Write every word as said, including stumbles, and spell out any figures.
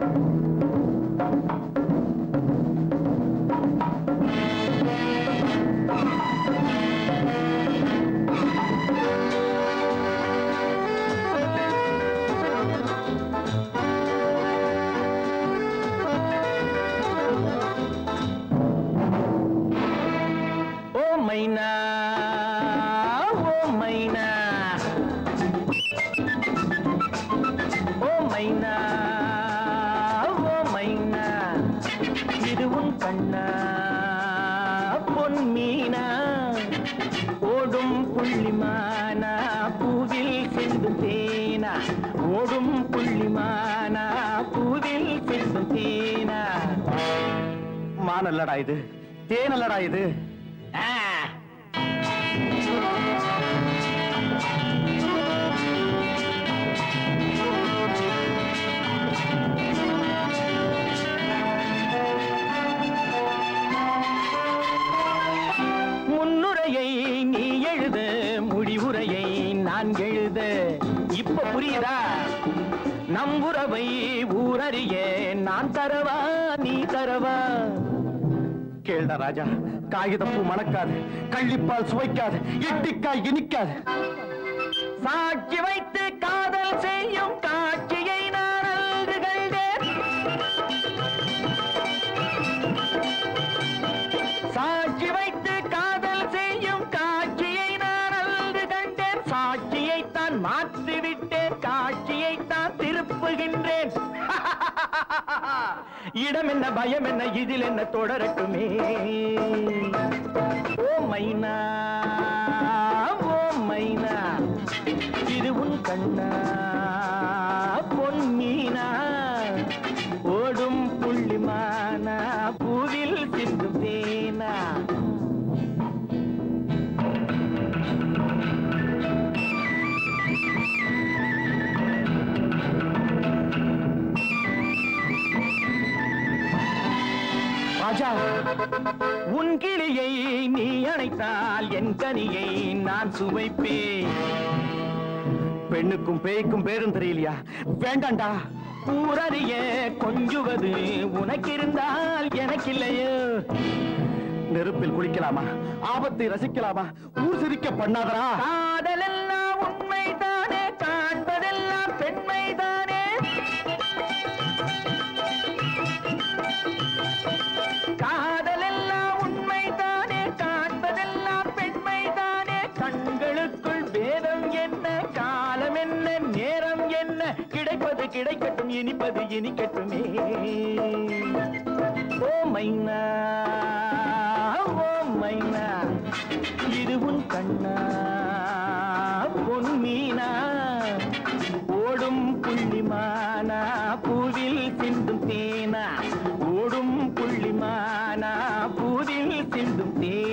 மைனா ஓ மைனா ஓ மைனா ஓ மைனா இது உன் கண்ணா பொன் மீனா ஓடும் புள்ளிமானா பூவில் சிந்தும் தேனா ஓடும் புள்ளிமானா பூவில் சிந்தும் தேனா மானல்லடா இது தேனல்லடா இது முன்னுரையை நீ எழுத முடிவுரையை நான் எழுத இப்ப புரியுதா நம் உறவை ஊரறிய நான் தரவா நீ தரவா கேள்டா ராஜா காகிதப்பூ மணக்காது கள்ளிப்பால் சுவைக்காது இட்டிக்காய் இனிக்காது சாட்சி வைத்து காதல் செய்யும் காட்சியை நான் அங்கு கண்டேன் சாட்சி வைத்து காதல் செய்யும் காட்சியை நான் அங்கு கண்டேன் சாட்சியைத்தான் மாற்றிவிட்டேன் காட்சியைத்தான் திருப்புகின்றேன் இடம் என்ன பயம் என்ன இதில் என்ன தொடரட்டுமே ஓ மைனா ஓ மைனா இது உன் கண்ணா பொன் மீனா ஓடும் புள்ளிமானா பூவில் சிந்தும் தேனா ராஜா உன் கிளியை நீ அணைத்தால் என் கனியை நான் சுவைப்பேன் பெண்ணுக்கும் பேய்க்கும் பேரும் தெரியலையா வேண்டாண்டா ஊரறிய கொஞ்சுவது உனக்கு இருந்தால் எனக்கு இல்லையோ நெருப்பில் குளிக்கலாமா ஆபத்தை ரசிக்கலாமா ஊர் சிரிக்க பண்ணாதரா காதலெல்லாம் உண்மைதானே காண்பதெல்லாம் பெண்மைதானே காதலெல்லாம் உண்மைதானே காண்பதெல்லாம் பெண்மைதானே கண்களுக்குள் வேதம் என்ன காலம் என்ன நேரம் என்ன கிடைப்பது கிடைக்கட்டும் இனிப்பது இனிக்கட்டுமே ஓ மைனா ஓ மைனா இது உன் கண்ணா பொன் மீனா ஓடும் புள்ளிமானா பூவில் சிந்தும் தேனா ஓடும் புள்ளிமானா பூவில் சிந்தும் தேனா